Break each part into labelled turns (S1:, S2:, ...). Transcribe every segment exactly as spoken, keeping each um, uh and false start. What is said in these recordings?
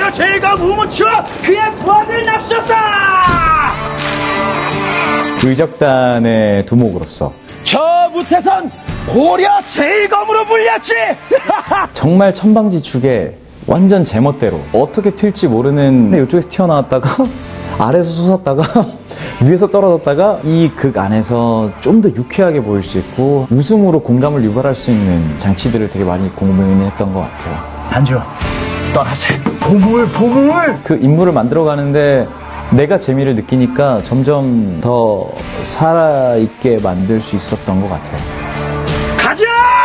S1: 고려 제일검 우무추와 그의 부하들을 납셨다.
S2: 의적단의 두목으로서
S1: 저 무태선 고려 제일검으로 불렸지.
S2: 정말 천방지축에 완전 제멋대로 어떻게 튈지 모르는 이쪽에서 튀어나왔다가 아래에서 솟았다가 위에서 떨어졌다가 이 극 안에서 좀 더 유쾌하게 보일 수 있고 웃음으로 공감을 유발할 수 있는 장치들을 되게 많이 고민했던 것 같아요.
S1: 단주 떠나세. 보물 보물.
S2: 그 인물을 만들어가는데 내가 재미를 느끼니까 점점 더 살아있게 만들 수 있었던 것 같아요.
S1: 가자!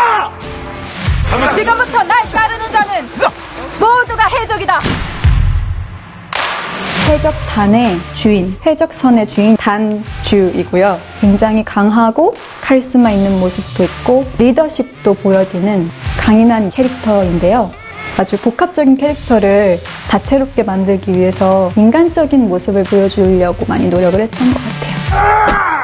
S3: 지금부터 날 따르는 자는 모두가 해적이다. 해적단의 주인, 해적선의 주인 단주이고요. 굉장히 강하고 카리스마 있는 모습도 있고 리더십도 보여지는 강인한 캐릭터인데요. 아주 복합적인 캐릭터를 다채롭게 만들기 위해서 인간적인 모습을 보여주려고 많이 노력을 했던 것 같아요.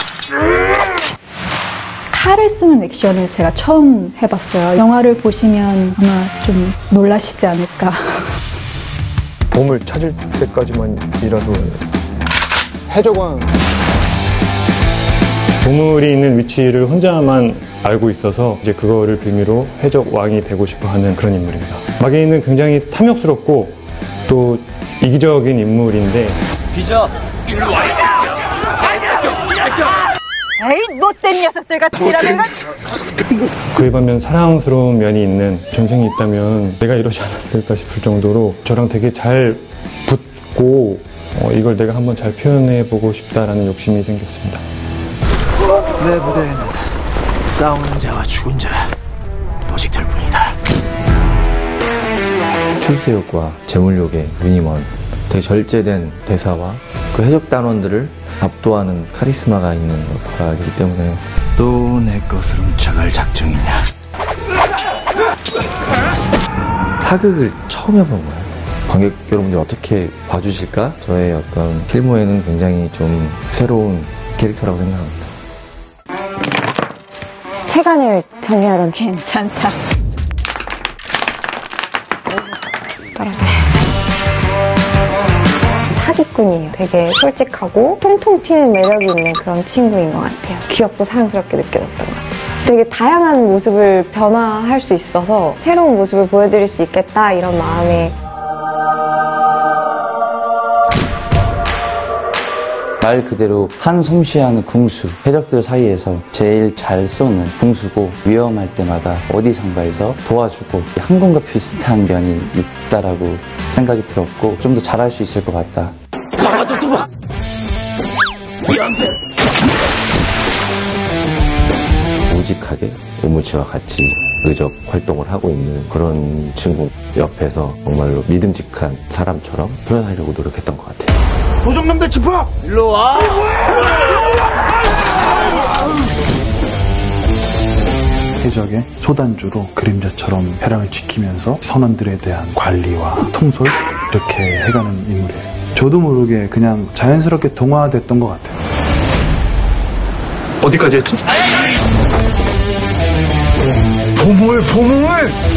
S3: 칼을 쓰는 액션을 제가 처음 해봤어요. 영화를 보시면 아마 좀 놀라시지 않을까.
S4: 보물 찾을 때까지만이라도 해적왕 보물이 있는 위치를 혼자만 알고 있어서 이제 그거를 빌미로 해적왕이 되고 싶어 하는 그런 인물입니다. 마게이는 굉장히 탐욕스럽고 또 이기적인 인물인데
S1: 비저 일로 와.
S3: 에이 못된 녀석들 같으라는 건.
S4: 그에 반면 사랑스러운 면이 있는 전생이 있다면 내가 이러지 않았을까 싶을 정도로 저랑 되게 잘 붙고 어, 이걸 내가 한번 잘 표현해보고 싶다라는 욕심이 생겼습니다.
S1: 내 부대에는 싸우는 자와 죽은 자 도식들 뿐이다.
S2: 출세욕과 재물욕의 눈이 먼 되게 절제된 대사와 그 해적단원들을 압도하는 카리스마가 있는 역할이기 때문에
S1: 또 내 것을 훔쳐갈 작정이냐.
S2: 사극을 처음 해본 거예요. 관객 여러분들 어떻게 봐주실까? 저의 어떤 필모에는 굉장히 좀 새로운 캐릭터라고 생각합니다.
S5: 세간을 정리하던 괜찮다. 여기서 떨어졌대. 사기꾼이에요. 되게 솔직하고 통통 튀는 매력이 있는 그런 친구인 것 같아요. 귀엽고 사랑스럽게 느껴졌던 것 같아요. 되게 다양한 모습을 변화할 수 있어서 새로운 모습을 보여드릴 수 있겠다 이런 마음에
S2: 말 그대로 한 솜씨에 하는 궁수, 해적들 사이에서 제일 잘 쏘는 궁수고 위험할 때마다 어디선가에서 도와주고 항공과 비슷한 면이 있다라고 생각이 들었고 좀 더 잘할 수 있을 것 같다.
S1: 잡아줘 두고. 위험해.
S2: 우직하게 우무치와 같이 의적 활동을 하고 있는 그런 친구 옆에서 정말로 믿음직한 사람처럼 표현하려고 노력했던 것 같아요.
S1: 도적놈들 짚어! 일로 와!
S6: 해적의 소단주로 그림자처럼 혈양을 지키면서 선원들에 대한 관리와 통솔 이렇게 해가는 인물이에요. 저도 모르게 그냥 자연스럽게 동화됐던 것 같아요.
S4: 어디까지 했지?
S1: 보물 보물!